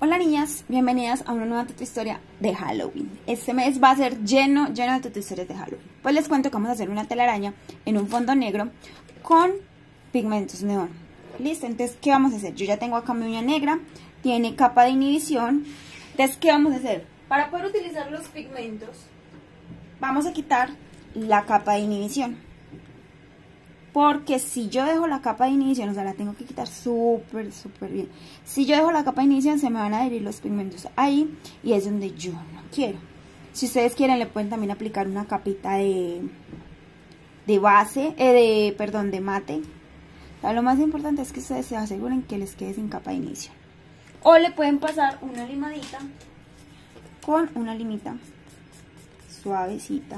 Hola niñas, bienvenidas a una nueva tutohistoria de Halloween. Este mes va a ser lleno de tutohistorias de Halloween. Pues les cuento que vamos a hacer una telaraña en un fondo negro con pigmentos neón. ¿Listo? Entonces, ¿qué vamos a hacer? Yo ya tengo acá mi uña negra, tiene capa de inhibición. Entonces, ¿qué vamos a hacer? Para poder utilizar los pigmentos, vamos a quitar la capa de inhibición. Porque si yo dejo la capa de inhibición, o sea, la tengo que quitar súper bien. Si yo dejo la capa de inhibición, se me van a adherir los pigmentos ahí y es donde yo no quiero. Si ustedes quieren, le pueden también aplicar una capita de base, de mate. O sea, lo más importante es que ustedes se aseguren que les quede sin capa de inhibición. O le pueden pasar una limadita con una limita suavecita,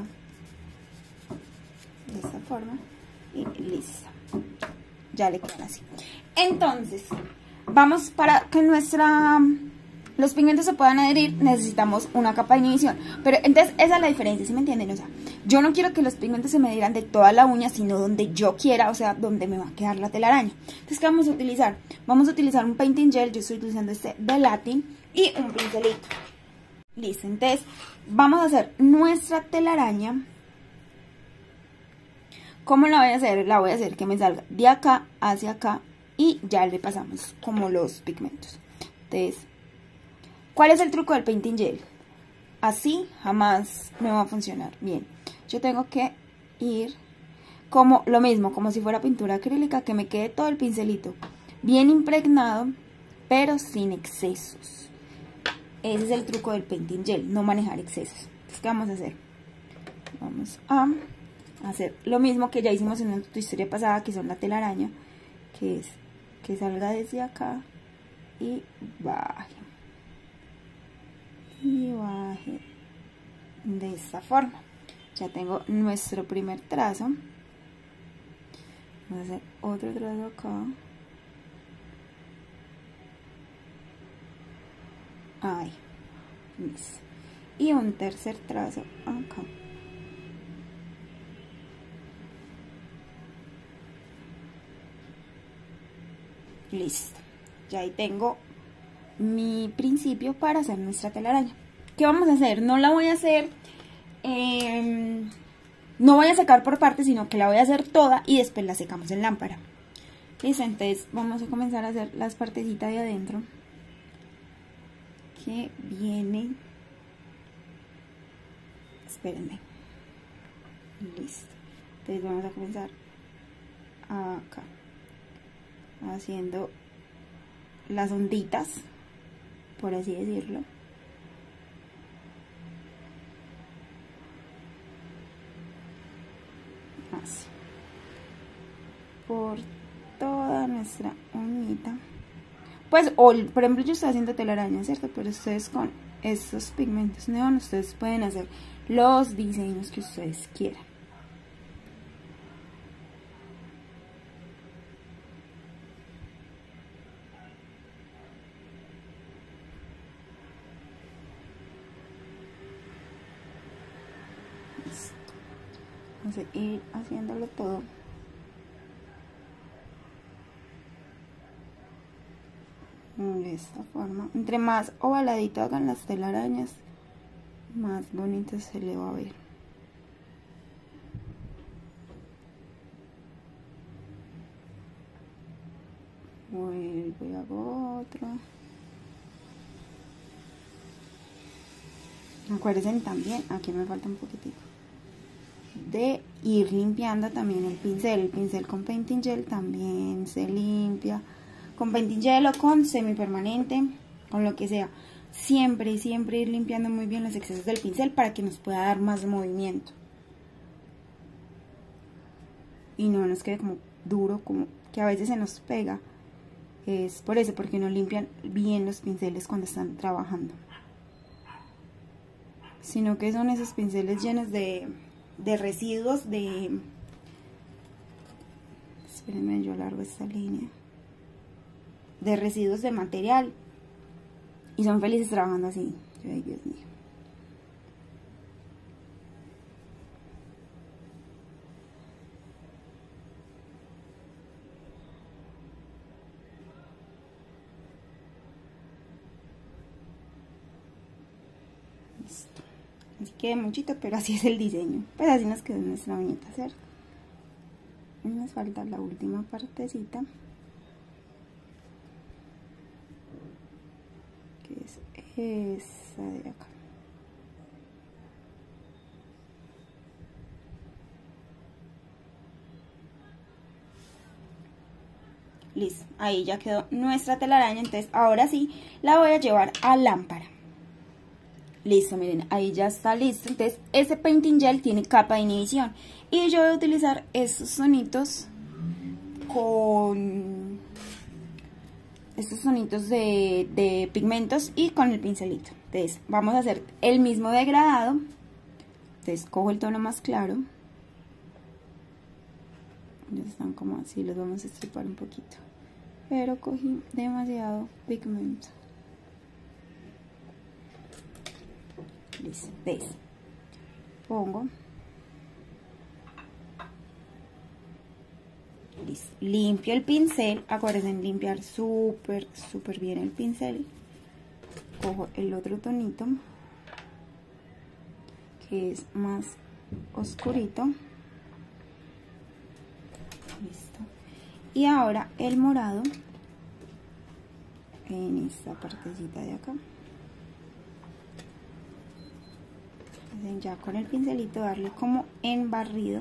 de esta forma. Y listo, ya le quedan así. Entonces, vamos, para que los pigmentos se puedan adherir, necesitamos una capa de inhibición. Pero entonces esa es la diferencia, ¿sí me entienden? O sea, yo no quiero que los pigmentos se me adhieran de toda la uña, sino donde yo quiera, o sea, donde me va a quedar la telaraña. Entonces, ¿qué vamos a utilizar? Vamos a utilizar un painting gel, yo estoy utilizando este de Latin, y un pincelito. Listo, entonces vamos a hacer nuestra telaraña. ¿Cómo la voy a hacer? La voy a hacer que me salga de acá hacia acá y ya le pasamos como los pigmentos. Entonces, ¿cuál es el truco del painting gel? Así jamás me va a funcionar bien. Yo tengo que ir como lo mismo, como si fuera pintura acrílica, que me quede todo el pincelito bien impregnado, pero sin excesos. Ese es el truco del painting gel, no manejar excesos. Entonces, ¿qué vamos a hacer? Vamos a hacer lo mismo que ya hicimos en tu historia pasada, que son la telaraña, que es que salga desde acá y baje de esta forma. Ya tengo nuestro primer trazo. Vamos a hacer otro trazo acá, ahí, listo, y un tercer trazo acá. Listo, ya ahí tengo mi principio para hacer nuestra telaraña. ¿Qué vamos a hacer? No la voy a hacer, no voy a secar por partes, sino que la voy a hacer toda y después la secamos en lámpara. Listo, entonces vamos a comenzar a hacer las partecitas de adentro que vienen. Espérenme. Listo, entonces vamos a comenzar acá, haciendo las onditas, por así decirlo. Así, por toda nuestra uñita. Pues, por ejemplo, yo estoy haciendo telaraña, ¿cierto? Pero ustedes con estos pigmentos neón, ustedes pueden hacer los diseños que ustedes quieran. Vamos a ir haciéndolo todo. De esta forma. Entre más ovaladito hagan las telarañas, más bonito se le va a ver. Vuelvo y hago otro. Acuérdense también, aquí me falta un poquitito, de ir limpiando también el pincel con painting gel también se limpia, con painting gel o con semipermanente, con lo que sea, siempre ir limpiando muy bien los excesos del pincel para que nos pueda dar más movimiento y no nos quede como duro, como que a veces se nos pega. Es por eso, porque no limpian bien los pinceles cuando están trabajando, sino que son esos pinceles llenos de residuos espérenme, yo largo esta línea, de residuos de material, y son felices trabajando así. Ay, Dios mío. Listo. Así queda muchito, pero así es el diseño. Pues así nos quedó nuestra uñita, ¿cierto? Y nos falta la última partecita, que es esa de acá. Listo, ahí ya quedó nuestra telaraña. Entonces ahora sí la voy a llevar a lámpara. Listo, miren, ahí ya está listo. Entonces ese painting gel tiene capa de inhibición y yo voy a utilizar estos sonitos con estos sonitos de pigmentos y con el pincelito. Entonces vamos a hacer el mismo degradado. Entonces cojo el tono más claro. Ya están como así, los vamos a estripar un poquito, pero cogí demasiado pigmento. Listo, ¿ves? Pongo. Listo. Limpio el pincel. Acuérdense en limpiar súper bien el pincel. Cojo el otro tonito, que es más oscurito. Listo. Y ahora el morado en esta partecita de acá. Ya con el pincelito darle como en barrido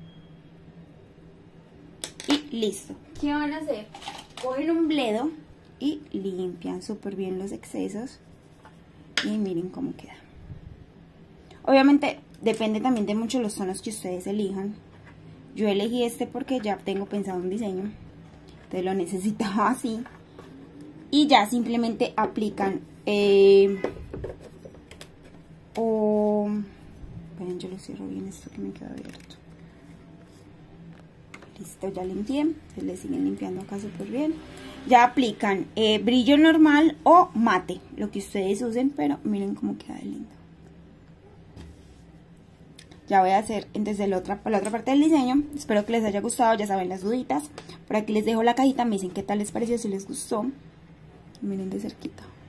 y listo. ¿Qué van a hacer? Cogen un bledo y limpian súper bien los excesos y miren cómo queda. Obviamente depende también de mucho los tonos que ustedes elijan. Yo elegí este porque ya tengo pensado un diseño, entonces lo necesitaba así. Y ya simplemente aplican esperen, yo lo cierro bien esto que me queda abierto. Listo, ya limpié. Se le siguen limpiando acá súper bien. Ya aplican brillo normal o mate, lo que ustedes usen, pero miren cómo queda de lindo. Ya voy a hacer entonces la otra parte del diseño. Espero que les haya gustado. Ya saben las duditas. Por aquí les dejo la cajita. Me dicen qué tal les pareció, si les gustó. Miren de cerquita.